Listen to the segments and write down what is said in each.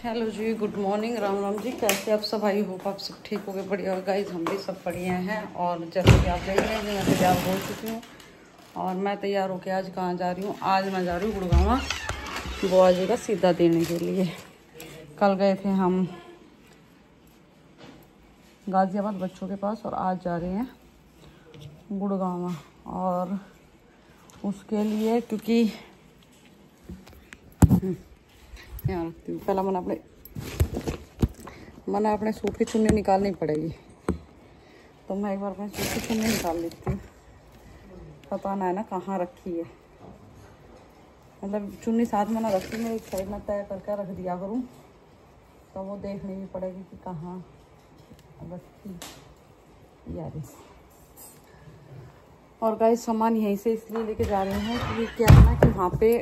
Hello जी, good morning, Ram Ram ji. कैसे आप सब? भाई होप आप सब ठीक हो गए, बढ़िया हो गाइज। हम भी सब बढ़िया हैं। और जैसे कि आप देख रहे हैं मैं तैयार हो चुकी हूँ। और मैं तैयार होकर आज कहाँ जा रही हूँ? आज मैं जा रही हूँ गुड़गांव बुआ जी का सीधा देने के लिए। कल गए थे हम गाज़ियाबाद बच्चों के पास और आज जा रहे हैं गुड़गांव। और उसके लिए क्योंकि यहाँ रखती हूँ, पहला मैंने अपने सूट की चुन्नी निकालनी पड़ेगी, तो मैं एक बार अपने सूट की चुन्नी निकाल लेती हूँ। पता ना है ना कहाँ रखी है, मतलब चुन्नी साथ में ना रखी, मैं एक साइड में तय करके रख दिया करूँ, तो वो देखनी भी पड़ेगी कि कहाँ रखी यार। और गाइस सामान यहीं से इसलिए लेके जा रहे हैं क्योंकि क्या है ना कि वहाँ पे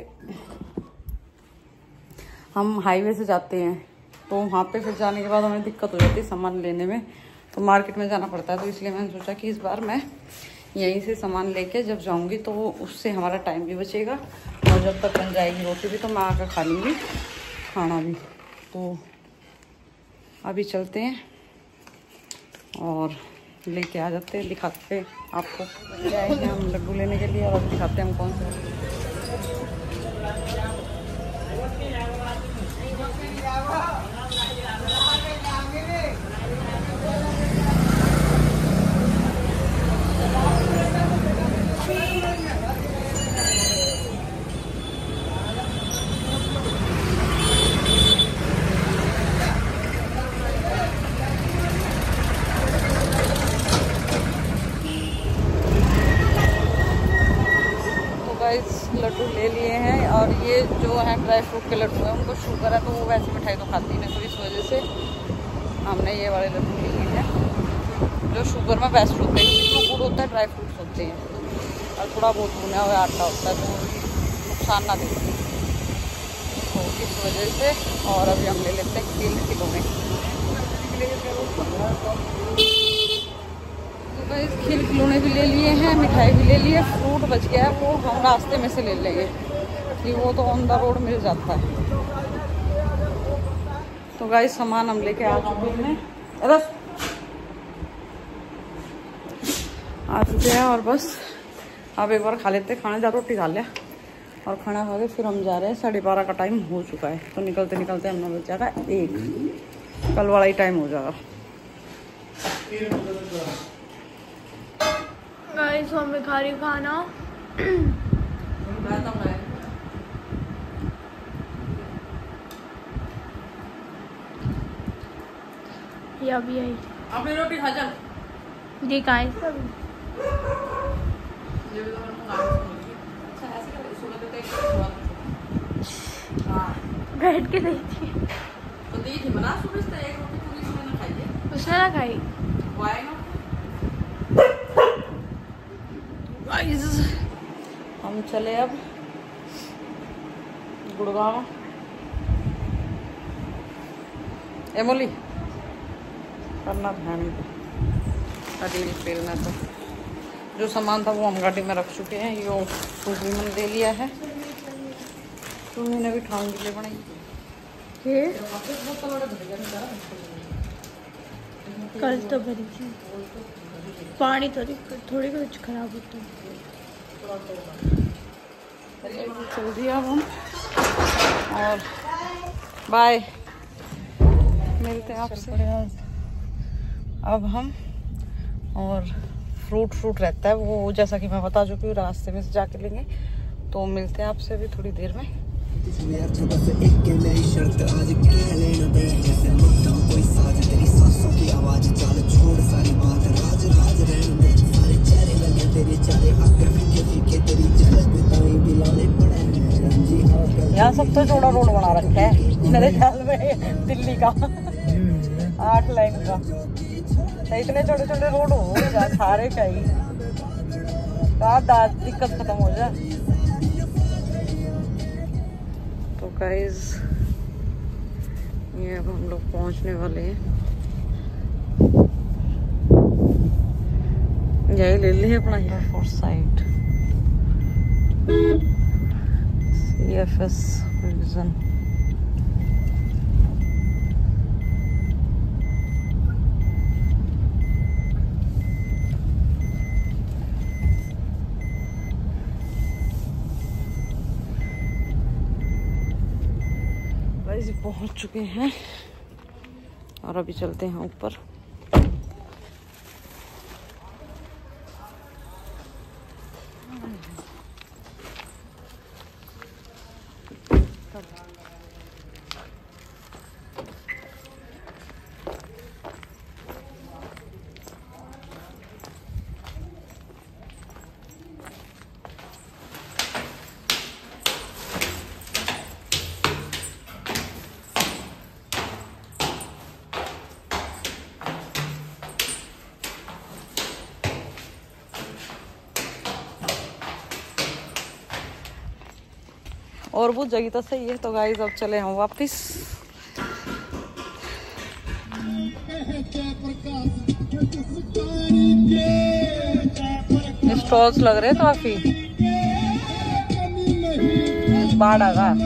हम हाईवे से जाते हैं, तो वहाँ पे फिर जाने के बाद हमें दिक्कत हो जाती है सामान लेने में, तो मार्केट में जाना पड़ता है। तो इसलिए मैंने सोचा कि इस बार मैं यहीं से सामान लेके जब जाऊँगी तो उससे हमारा टाइम भी बचेगा और जब तक बन जाएगी रोटी भी तो मैं आकर खा लूँगी खाना भी। तो अभी चलते हैं और लेके आ जाते हैं, दिखाते हैं आपको। आए हैं हम लड्डू लेने के लिए और अब दिखाते हैं हम कौन से। लड्डू ले लिए हैं और ये जो है ड्राई फ्रूट के लड्डू हैं, उनको शुगर है तो वो वैसी मिठाई तो खाती नहीं, तो इस वजह से हमने ये वाले लड्डू ले लिए हैं जो शुगर में बेस्ट होते हैं। इसमें गुड़ होता है, ड्राई फ्रूट्स होते हैं और थोड़ा बहुत भुना हुआ आटा होता है, तो नुकसान ना देते हैं, तो इस वजह से। और अभी हम ले लेते हैं 3 किलो में। इस खीर खिलौने भी ले लिए हैं, मिठाई भी ले लिए, फ्रूट बच गया है वो हम रास्ते में से ले लेंगे कि वो तो ऑन द रोड मिल जाता है। तो गाइस सामान हम लेके आ चुके हैं और बस अब एक बार खा लेते हैं खाना। जा रोटी खा लिया और खाना खा के फिर हम जा रहे हैं। 12:30 का टाइम हो चुका है, तो निकलते निकलते हमने बच जाएगा 1, कल वाला ही टाइम हो जाएगा। गाइस मैं खा रही खाना। ये अभी आई आपने रोटी खा जा जी गाइस। बैठ के दी थी तो दी थी बना सुबह से एक रोटी पूरी सुबह ना खाई है, उसने ना खाई। हम चले अब गुड़गांव। एमोली करना ध्यान डील पेलना, तो जो सामान था वो हम गाड़ी में रख चुके हैं। ये सूप भी मैंने ले लिया है, तुमने भी ठाऊं के लिए बनाई कल तो भरी थी, पानी थोड़ी कुछ खराब होता है। चल दिया हम और बाय, मिलते हैं आपसे। अब हम और फ्रूट रहता है वो, जैसा कि मैं बता चुकी हूँ, रास्ते में से जाके लेंगे। तो मिलते हैं आपसे अभी थोड़ी देर में। यहाँ सब तो चौड़ा रोड बना रखा है मेरे ख्याल में, दिल्ली का 8 लाइन का। तो इतने छोटे छोटे रोड हो जा सारे चाहिए, दिक्कत खत्म हो जाए। तो गाइस ये अब हम लोग पहुंचने वाले हैं। यही ले लिए अपना एयरफोर्स साइट CFS रीजन। पहुंच चुके हैं और अभी चलते हैं ऊपर। और वो जगह तो सही है। तो गाइस अब चले हम वापस। स्टॉल्स लग रहे तो काफी बाढ़ आ गया।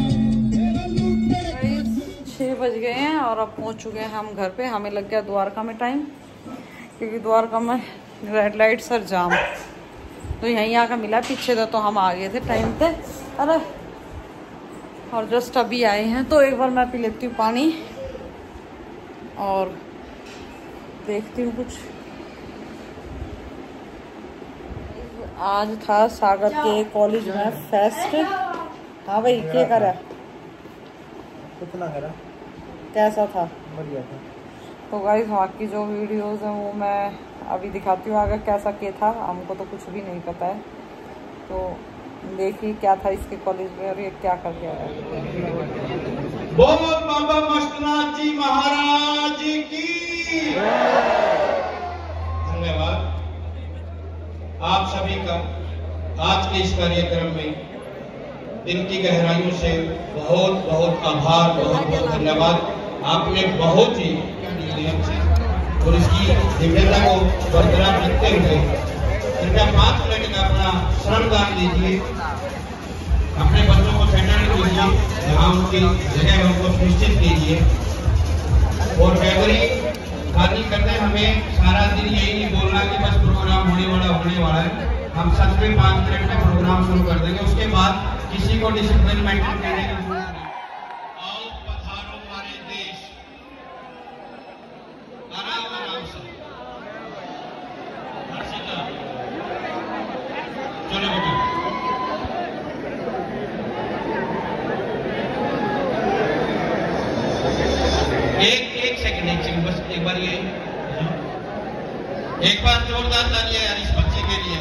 6 बज गए हैं और अब पहुंच चुके हैं हम घर पे। हमें लग गया द्वारका में टाइम, क्योंकि द्वारका में रेड लाइट सर जाम, तो यहीं आकर मिला। पीछे तो हम आ गए थे टाइम पे। अरे और जस्ट अभी आए हैं, तो एक बार मैं पी लेती हूँ पानी और देखती हूँ कुछ। आज था सागर के कॉलेज में फेस्ट। हाँ भाई, क्या करा? कितना करा? कैसा था? बढ़िया था। तो गाइस वहाँ की जो वीडियोस हैं वो मैं अभी दिखाती हूँ आगे कैसा क्या था। हमको तो कुछ भी नहीं पता है, तो देखिए क्या था इसके कॉलेज में और ये क्या कर गया है। बोलो बाबा मस्तनाथ जी महाराज की धन्यवाद। आप सभी का आज के इस कार्यक्रम में दिल की गहराइयों से बहुत बहुत आभार, बहुत बहुत धन्यवाद। आपने बहुत ही नियम से और इसकी दिव्यता को बरकरार रखते हुए कृपया 5 मिनट का अपना श्रमदान दीजिए। अपने बच्चों को सेटल कीजिए, जहाँ उनकी जगह उनको सुनिश्चित कीजिए। और कैमरे खाली करते हमें सारा दिन यही नहीं बोलना कि बस प्रोग्राम होने वाला है। हम सच में 5 मिनट में प्रोग्राम शुरू कर देंगे। उसके बाद किसी को डिसिप्लिन मेंटेन करने की जरूरत नहीं। आओ पधारो हमारे देश, आराम से। चलो बेटा, एक सेकंड बस एक बार ये एक बार जोरदार तालियां यार इस बच्चे के लिए।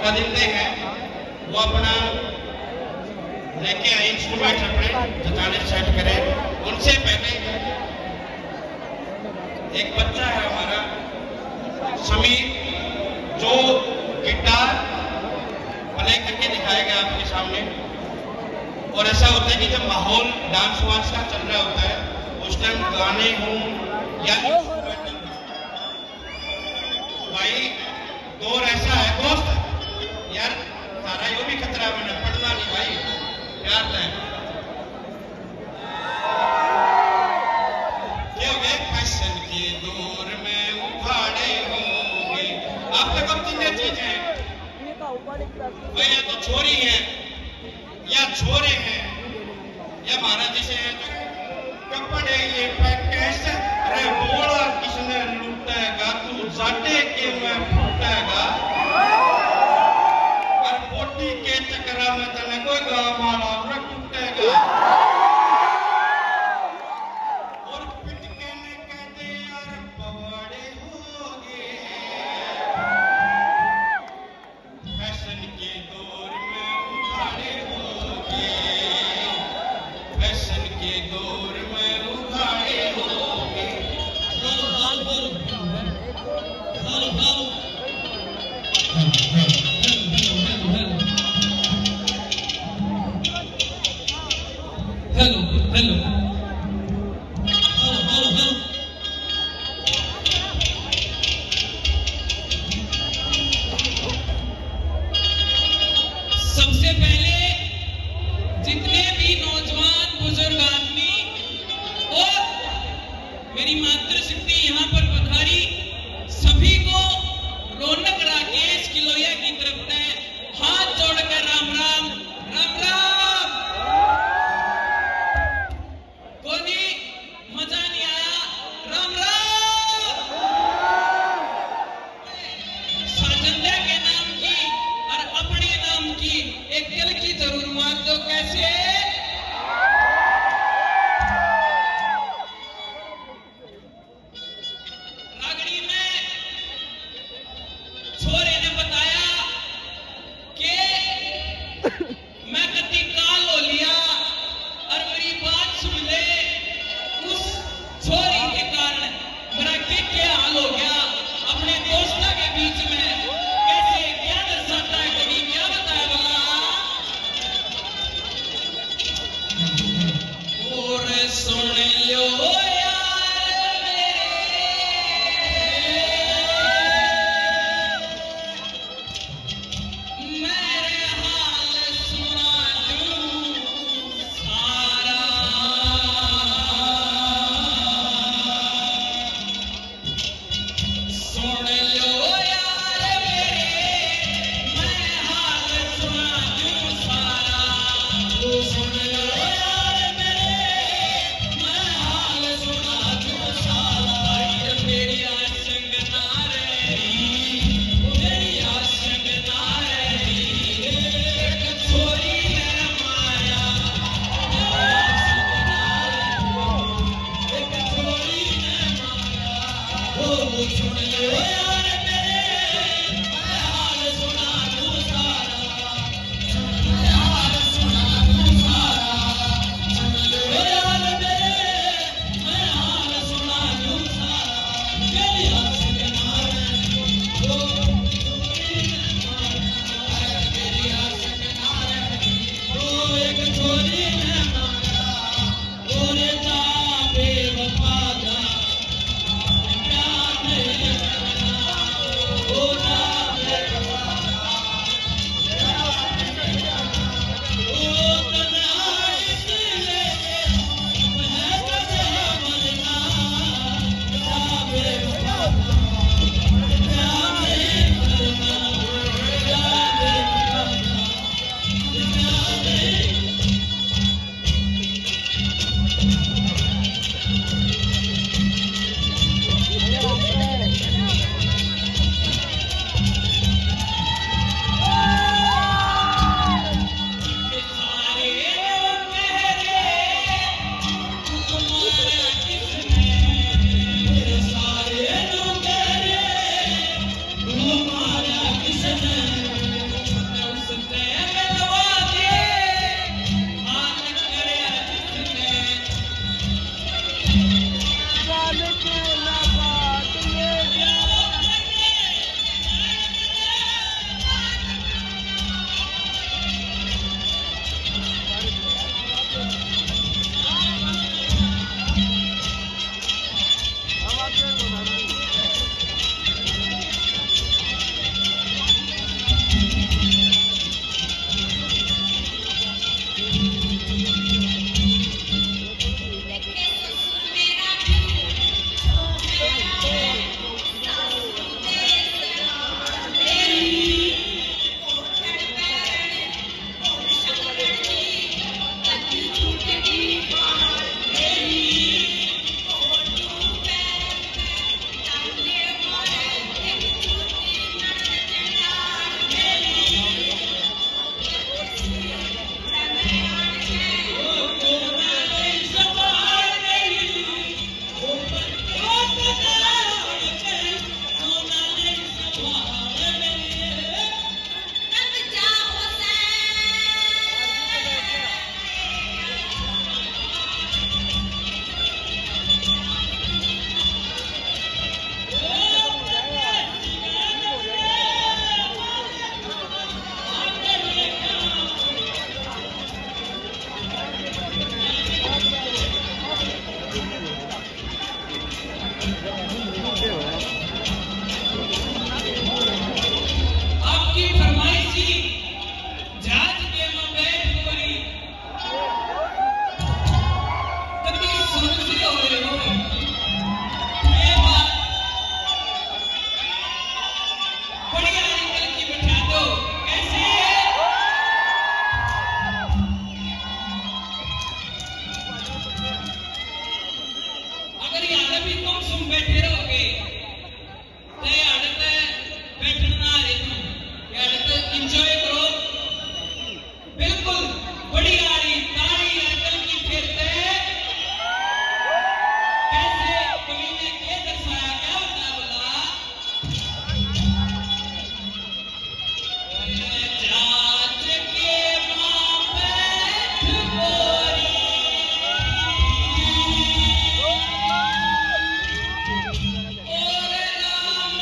कदिंदे हैं वो अपना लेके आए इंस्ट्रूमेंट अपने जताने सेट करें। उनसे पहले एक बच्चा है हमारा समीर जो गिटार प्ले करके दिखाएगा आपके सामने। और ऐसा होता है कि जब माहौल डांस वांस का चल रहा होता है उस टाइम गाने हों या इंस्ट्रूमेंटल भाई दौर ऐसा है दोस्त यार तारा यो भी खतरा बना पढ़ना नहीं भाई प्यार है क्योंकि फैशन के दौर में उखाड़े होंगे। आप तक अब तीन चीजें या तो छोरी है या छोरे हैं या महाराज जी से कपड़े ये पैकेट अरे बोला किसने लूटेगा तू जाटे के मैं फूटेगा और पोटी के चक्कर में तने कोई गाँव वाला न टूटेगा। और पिटके ने कहते यार पवाड़े होगे फैशन के दौर में उखाड़े होगे फैशन के दौर में उखाड़े होगे। हेलो हेलो सबसे पहले जितने भी नौजवान बुजुर्ग आदमी और मेरी मातृशक्ति यहाँ पर पधारी सभी को रौनक राकेश किलोया की तरफ एंजॉय करो। बिल्कुल बड़ी आ रही तारी अटल की फेरते कैसे कवि ने क्या दर्शाया, क्या होता बोला जात के मां बैठ गोरी और राम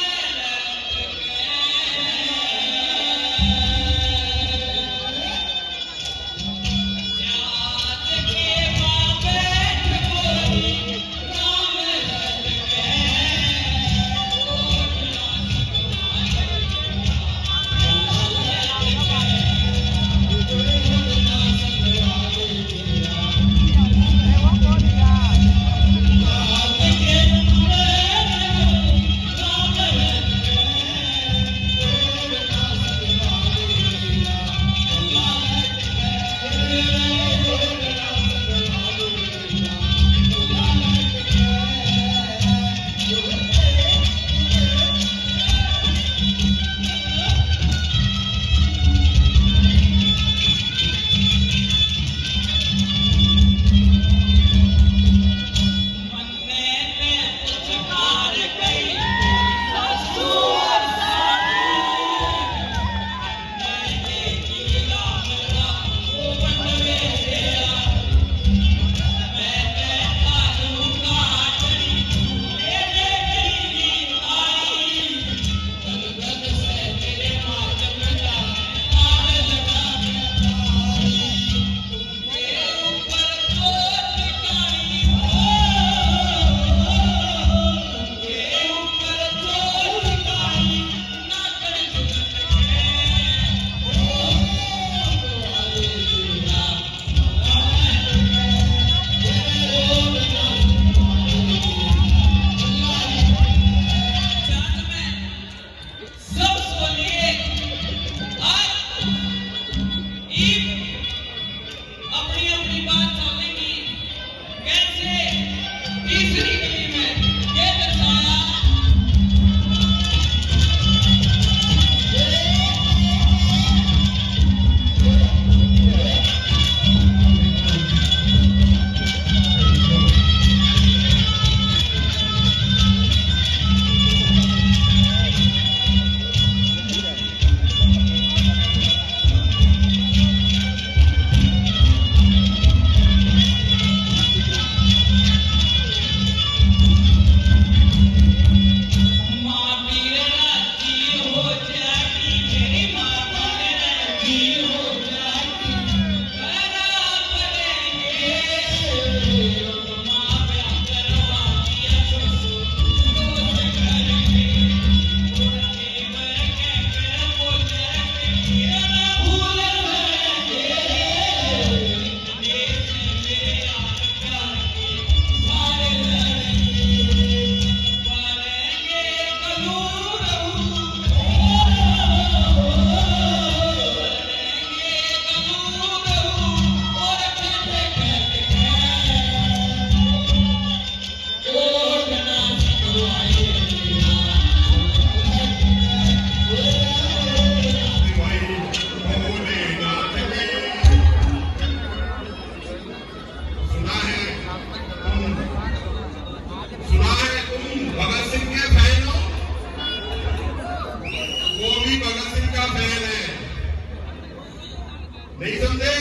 नहीं समझे?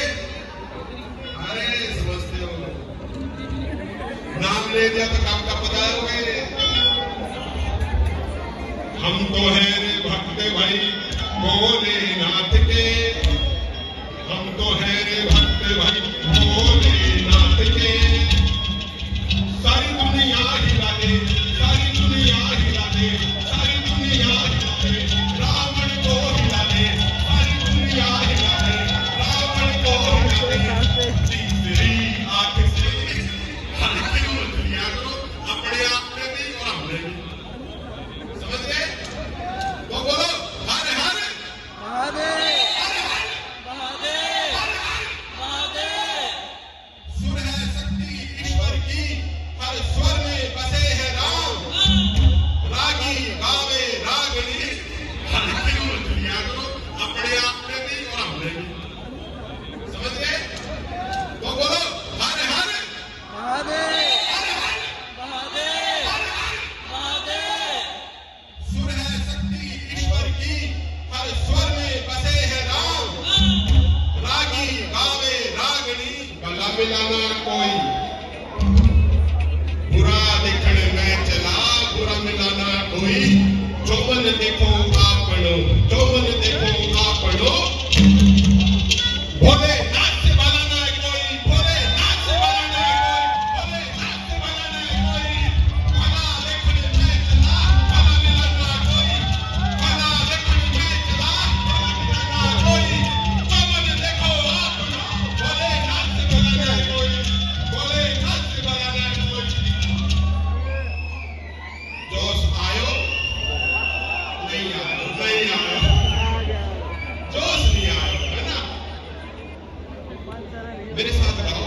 अरे समझते हो, नाम ले दिया तो काम का पता है। हम तो हैं रे भक्त भाई भोलेनाथ के, हम तो हैं रे भक्त भाई भोलेनाथ के। सारी दुनिया हिला दे, सारी दुनिया हिला दे, सारी दुनिया हिला दे, रावण को हिला दे, सारी दुनिया हिला दे, रावण को हिला दे। तीसरी आंख से हल्की मछलियां को अपने आप में भी और हमने भी, समझ गए? तो बोलो हर हर महादेव, हर हर महादेव, हर हर महादेव। मिला ना कोई, बुरा देखने में चला, बुरा मिला ना कोई। चौवन देखो आपनो, चौवन देखो आपनो, भोले नाथ से भला ना कोई, भोले नाथ से भला ना कोई, भोले नाथ से भला ना कोई। भला देखने में चला, भला मिला ना कोई, भला देखने में चला, भला मिला ना कोई। चौवन देखो आपनो, भोले नाथ से भला ना कोई, भोले नाथ से भला ना कोई। जोश आयो नहीं आयो, नहीं आयो, जोश नहीं आयो, है ना। मेरे साथ रहो।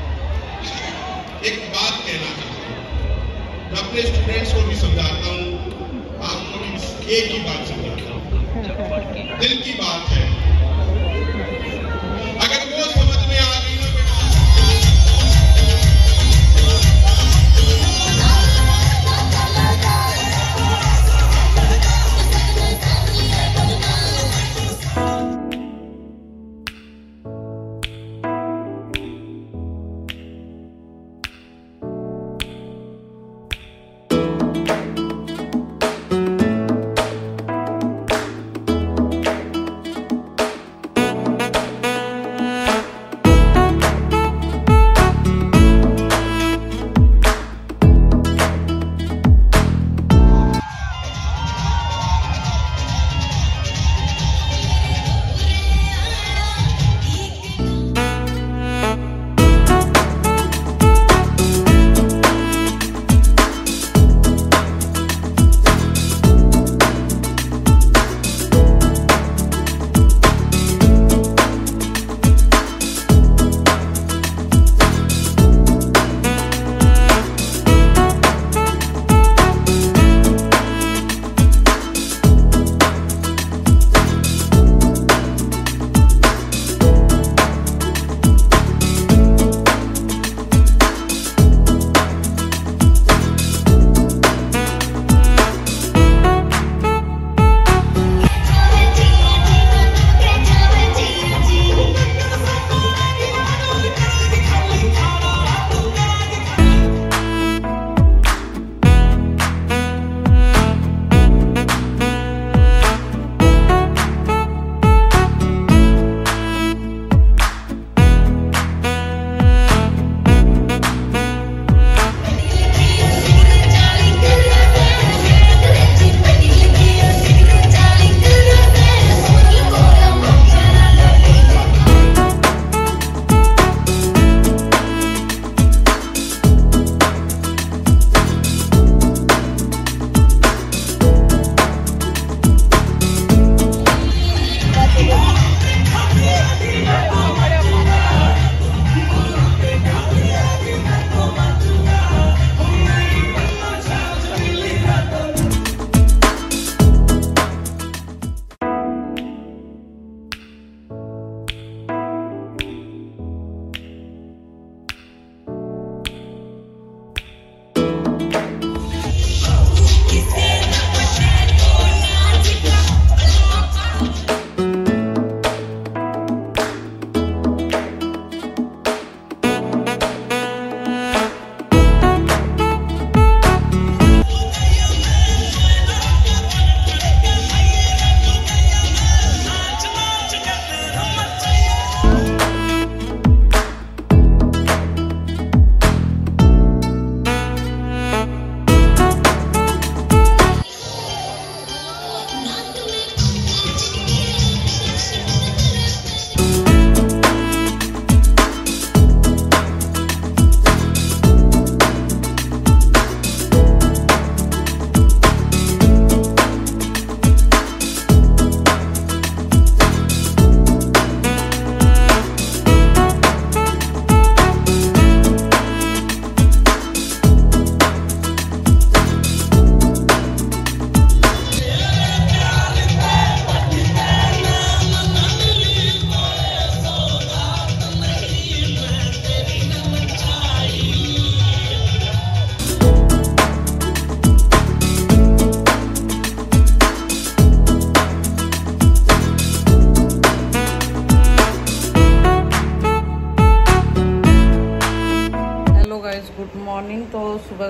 एक बात कहना चाहता हूं, मैं अपने स्टूडेंट्स को भी समझाता हूं, आपको भी एक ही बात समझाता हूं, दिल की बात है। अगर वो समझ में आ गई ना बेटा,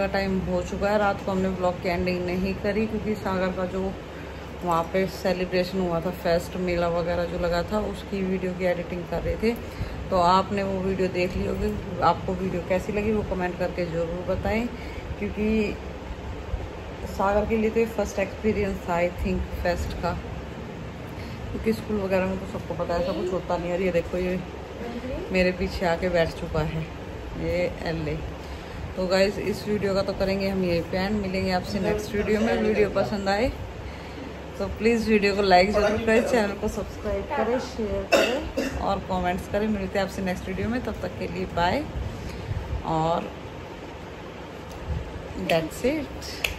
का टाइम हो चुका है। रात को हमने ब्लॉग की एंडिंग नहीं करी क्योंकि सागर का जो वहाँ पे सेलिब्रेशन हुआ था, फेस्ट मेला वगैरह जो लगा था, उसकी वीडियो की एडिटिंग कर रहे थे। तो आपने वो वीडियो देख ली होगी। आपको वीडियो कैसी लगी वो कमेंट करके ज़रूर बताएं, क्योंकि सागर के लिए तो ये फर्स्ट एक्सपीरियंस था आई थिंक फेस्ट का, क्योंकि स्कूल वगैरह में तो सबको पता है ऐसा कुछ होता नहीं है। ये देखो ये मेरे पीछे आके बैठ चुका है, ये LA। तो गाइज़ इस वीडियो का तो करेंगे हम यही पे एंड, मिलेंगे आपसे नेक्स्ट वीडियो में। वीडियो पसंद आए तो प्लीज़ वीडियो को लाइक ज़रूर करें, चैनल को सब्सक्राइब करें, शेयर करें और कमेंट्स करें। मिलते हैं आपसे नेक्स्ट वीडियो में, तब तक के लिए बाय और दैट्स इट।